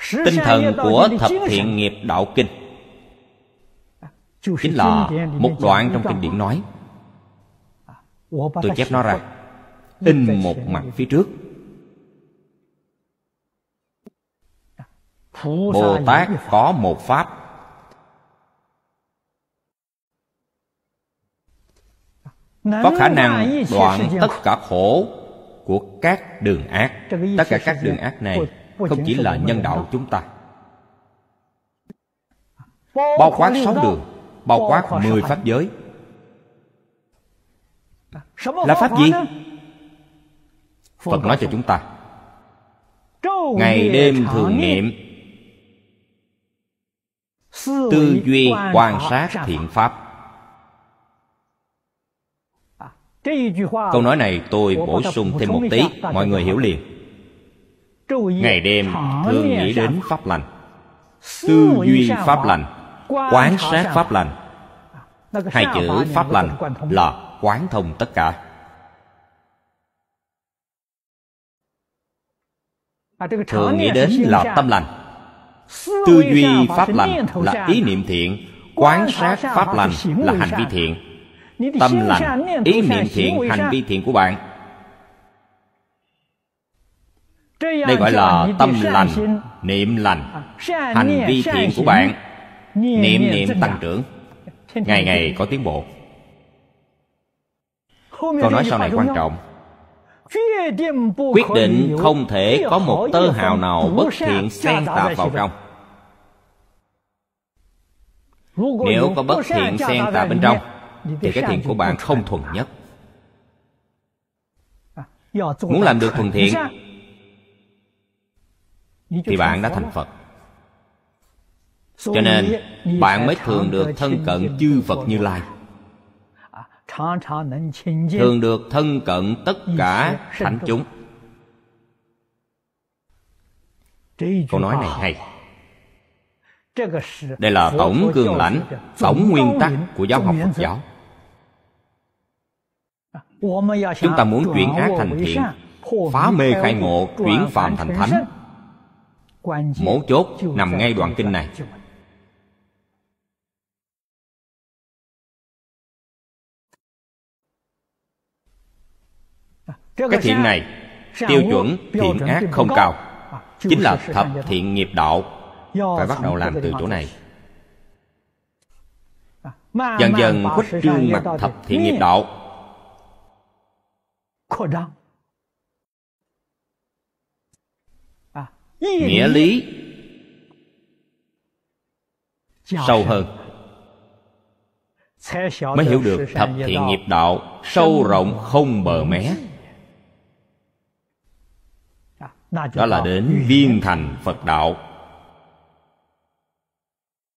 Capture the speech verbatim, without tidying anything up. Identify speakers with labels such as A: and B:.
A: Tinh thần của Thập Thiện Nghiệp Đạo Kinh chính là một đoạn trong kinh điển nói. Tôi chép nó ra, in một mặt phía trước. Bồ Tát có một pháp, có khả năng đoạn tất cả khổ của các đường ác. Tất cả các đường ác này không chỉ là nhân đạo chúng ta, bao quát sáu đường, bao quát mười pháp giới. Là pháp gì? Phật nói cho chúng ta, ngày đêm thường niệm, tư duy quan sát thiện pháp. Câu nói này tôi bổ sung thêm một tí, mọi người hiểu liền. Ngày đêm thường nghĩ đến pháp lành, tư duy pháp lành, quán sát pháp lành. Hai chữ pháp lành là quán thông tất cả. Thường nghĩ đến là tâm lành, tư duy pháp lành là ý niệm thiện, quán sát pháp lành là hành vi thiện. Tâm lành, ý niệm thiện, hành vi thiện của bạn, đây gọi là tâm lành, niệm lành. Hành vi thiện của bạn, niệm niệm tăng trưởng, ngày ngày có tiến bộ. Câu nói sau này quan trọng. Quyết định không thể có một tơ hào nào bất thiện xen tạp vào trong. Nếu có bất thiện xen tạp bên trong thì cái thiện của bạn không thuần nhất. Muốn làm được thuần thiện thì bạn đã thành Phật. Cho nên bạn mới thường được thân cận chư Phật Như Lai, thường được thân cận tất cả thánh chúng. Câu nói này hay. Đây là tổng cương lãnh, tổng nguyên tắc của giáo học Phật giáo. Chúng ta muốn chuyển ác thành thiện, phá mê khai ngộ, chuyển phàm thành thánh, mấu chốt nằm ngay đoạn kinh này. Cái thiện này, tiêu chuẩn thiện ác không cao, chính là thập thiện nghiệp đạo. Phải bắt đầu làm từ chỗ này. Dần dần khuếch trương mặt thập thiện nghiệp đạo, nghĩa lý sâu hơn, mới hiểu được thập thiện nghiệp đạo sâu rộng không bờ mé. Đó là đến viên thành Phật đạo.